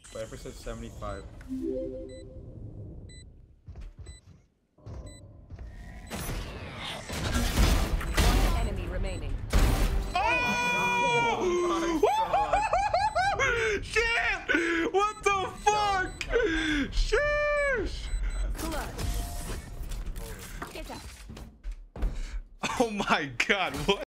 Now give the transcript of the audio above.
Viper said 75. One enemy remaining. Oh my god. Shit! What the fuck? Sheesh! Blood. Get out. Oh my god, what?